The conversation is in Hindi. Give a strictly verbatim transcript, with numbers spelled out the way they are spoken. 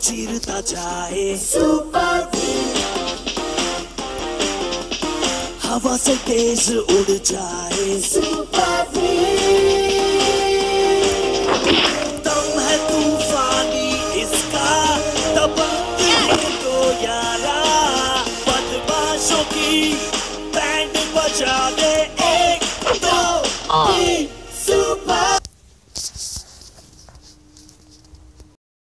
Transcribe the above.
चीरता जाए। सुपर बीम, हवा से तेज उड़ जाए। Super beam,